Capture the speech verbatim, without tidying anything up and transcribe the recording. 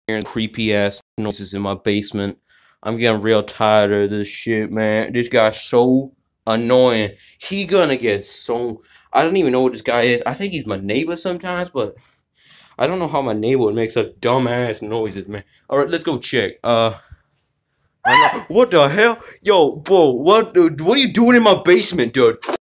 hearing creepy ass noises in my basement. I'm getting real tired of this shit, man. This guy's so annoying. He gonna get so... I don't even know what this guy is. I think he's my neighbor sometimes, but I don't know how my neighbor makes such dumbass noises, man. Alright, let's go check. Uh... What the hell? Yo, bro, what, what are you doing in my basement, dude?